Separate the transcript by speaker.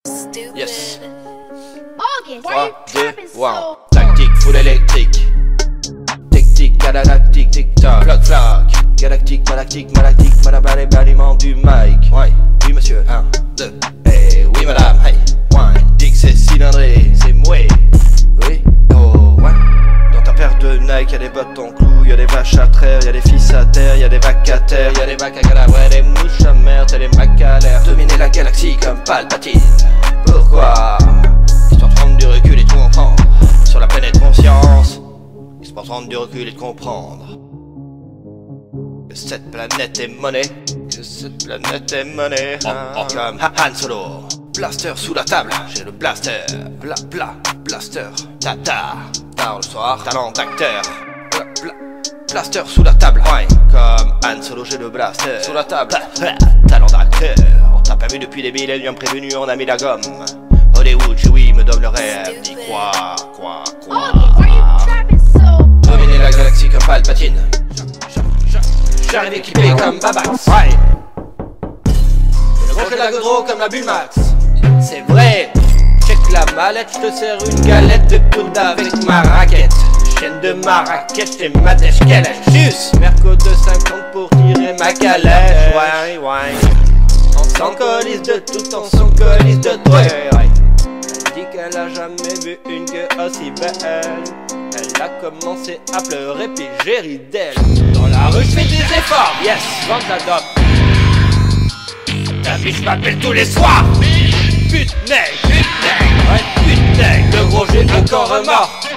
Speaker 1: Stupid.
Speaker 2: Yes.
Speaker 3: August, why
Speaker 2: 3,
Speaker 3: are you
Speaker 2: 2,
Speaker 3: trapping
Speaker 2: 1.
Speaker 3: so?
Speaker 2: Tactique full électrique. Tic-tic, galactique, tic-tac. Flac-flac. Galactique, malactique, malactique, madame bâtiment du mic. Ouais, oui monsieur, 1, 2. Eh oui madame, hey. Ouais, dit que c'est cylindré, c'est moué. Oui, oh, ouais. Dans ta paire de Nike, y'a des bottes en clou, y'a des vaches à traire, y'a des fils à terre, y'a des vacataires, y'a des bacs à cadavres, y'a des mouches à mer, t'as des macs à l'air. Dominer la galaxie comme Palpatine. Pourquoi? Histoire de prendre du recul et de comprendre. Sur la planète conscience, histoire de prendre du recul et de comprendre. Que cette planète est monnaie. Que cette planète est monnaie. Comme Han Solo. Blaster sous la table, j'ai le blaster. Blaster. Tata. Tard le soir, talent d'acteur. Blaster sous la table. Ouais, comme Han Solo, j'ai le blaster. Sous la table. Talent d'acteur. On t'a pas vu depuis des milléniums prévenus, on a mis la gomme. Hollywood, oui, me donne le rêve. Dis quoi?
Speaker 3: August, why are you trapping so?
Speaker 2: Dominer la galaxie comme Palpatine. J'arrive équipé comme Babax. Ouais. J'ai la godreau comme la Bulmax. C'est vrai. Check la mallette, je te sers une galette de poudre avec ma raquette. Chaîne de Marrakech, c'est ma dèche calèche. Juste Merco de 50 pour tirer ma calèche. Ouais. On s'encolise de tout, on s'encolise de toi. Elle dit qu'elle a jamais vu une gueule aussi belle. Elle a commencé à pleurer puis j'ai ri d'elle. Dans la rue je fais des efforts, yes, vente la dope. Ta biche m'appelle tous les soirs. Putain, le gros j'ai encore remords.